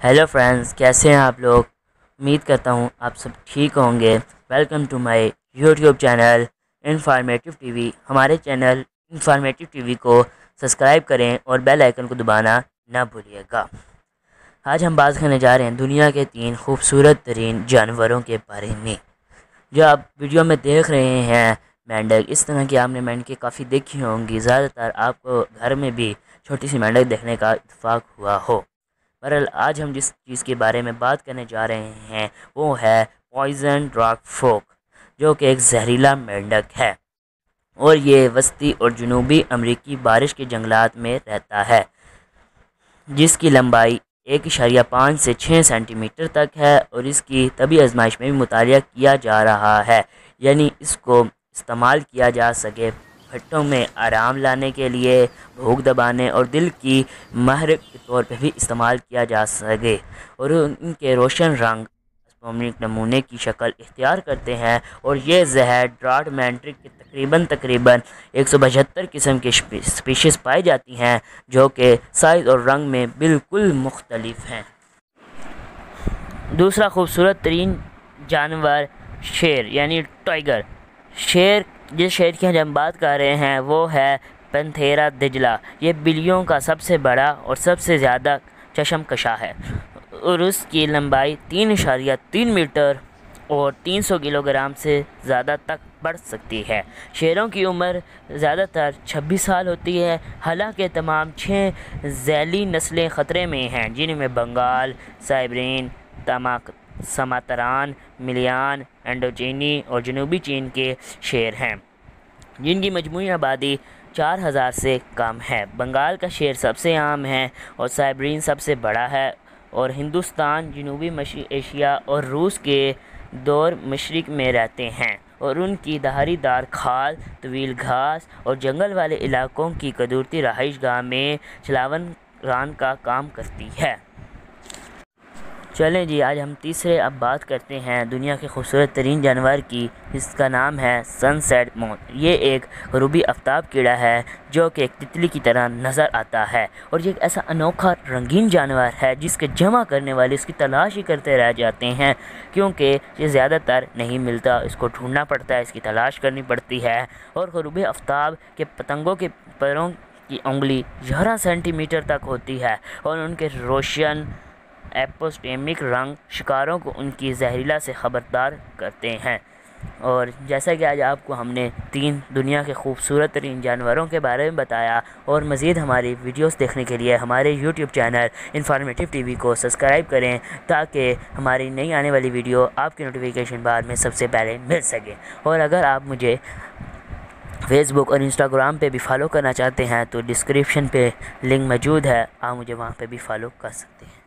Hello friends, کیسے ہیں آپ لوگ؟ امید کرتا ہوں آپ سب ٹھیک ہوں گے۔ Welcome to my YouTube channel informative T V. ہمارے چینل انفارمیٹیو ٹی وی کو سبسکرائب کریں اور بیل آئیکن کو دبانا نہ بھولیے گا۔ آج ہم بات کرنے جا رہے ہیں دنیا کے 3 خوبصورت ترین جانوروں کے بارے میں۔ جو آپ ویڈیو میں دیکھ رہے ہیں مینڈک، اس طرح کی آپ نے مینڈکیں کافی دیکھی ہوں گی، زیادہ تر آپ کو گھر میں بھی چھوٹی سی مینڈک دیکھنے کا اتفاق ہوا ہو۔ بہرحال آج ہم جس چیز کے بارے میں بات کرنے جا رہے ہیں وہ ہے پوائزن راک فوک، جو کہ ایک زہریلا مینڈک ہے اور یہ وسطی اور جنوبی امریکی بارش کے جنگلات میں رہتا ہے، جس کی لمبائی 1.5 سے 6 سینٹی میٹر تک ہے، اور اس کی طبی آزمائش میں بھی مطالعہ کیا جا رہا ہے، یعنی اس کو استعمال کیا جا سکے پھٹوں میں آرام لانے کے لیے، بھوک دبانے اور دل کی محرک کے طور پہ بھی استعمال کیا جا سکے، اور ان کے روشن رنگ اسپومنک نمونے کی شکل اختیار کرتے ہیں، اور یہ زہر ڈراٹ مینڈک کے تقریباً 175 قسم کی سپیشیز پائی جاتی ہیں، جو کہ سائز اور رنگ میں بالکل مختلف ہیں۔ دوسرا خوبصورت ترین جانور شیر یعنی ٹائیگر۔ جس شیر کی ہم بات کر رہے ہیں وہ ہے پینتھیرا دجلا۔ یہ بلیوں کا سب سے بڑا اور سب سے زیادہ چشم کشا ہے، اور اس کی لمبائی 3.3 میٹر اور 300 کلو گرام سے زیادہ تک بڑھ سکتی ہے۔ شیروں کی عمر زیادہ تر 26 سال ہوتی ہے، حالانکہ تمام 6 ذیلی نسلیں خطرے میں ہیں، جن میں بنگال، سائبرین، سماتران، ملیان، انڈوچینی اور جنوبی چین کے شیر ہیں، جن کی مجموعی آبادی 4000 سے کم ہے۔ بنگال کا شیر سب سے عام ہے اور سائبرین سب سے بڑا ہے، اور ہندوستان، جنوبی ایشیا اور روس کے دور مشرق میں رہتے ہیں، اور ان کی دھاری دار کھال، طویل گھاس اور جنگل والے علاقوں کی قدرتی رہائش گاہ میں چھلاون ران کا کام کرتی ہے۔ چلیں جی، آج ہم تیسرے اب بات کرتے ہیں دنیا کے خوبصورت ترین جانور کی، جس کا نام ہے سن سیٹ موتھ۔ یہ ایک غروبی آفتاب کیڑا ہے جو کہ ایک تتلی کی طرح نظر آتا ہے، اور یہ ایک ایسا انوکھا رنگین جانور ہے جس کے جمع کرنے والے اس کی تلاش ہی کرتے رہ جاتے ہیں، کیونکہ یہ زیادہ تر نہیں ملتا، اس کو ڈھونڈنا پڑتا ہے، اس کی تلاش کرنی پڑتی ہے۔ اور غروبی آفتاب کے پتنگوں کے پروں کی انگلی 11 سینٹی میٹر تک ہوتی ہے، اور ان کے روشن ایپوسٹیمک رنگ شکاروں کو ان کی زہریلا سے خبردار کرتے ہیں۔ اور جیسا کہ آج آپ کو ہم نے 3 دنیا کے خوبصورت ترین جانوروں کے بارے میں بتایا، اور مزید ہماری ویڈیوز دیکھنے کے لیے ہمارے YouTube channel informative T V کو سبسکرائب کریں، تاکہ ہماری نئی آنے والی ویڈیو آپ کی نوٹیفیکیشن بار میں سب سے پہلے مل سکے۔ اور اگر آپ مجھے فیس بک اور انسٹاگرام پہ بھی فالو کرنا چاہتے ہیں تو ڈسکرپشن پہ لنک موجود ہے، آپ مجھے وہاں پہ بھی فالو کر سکتے ہیں۔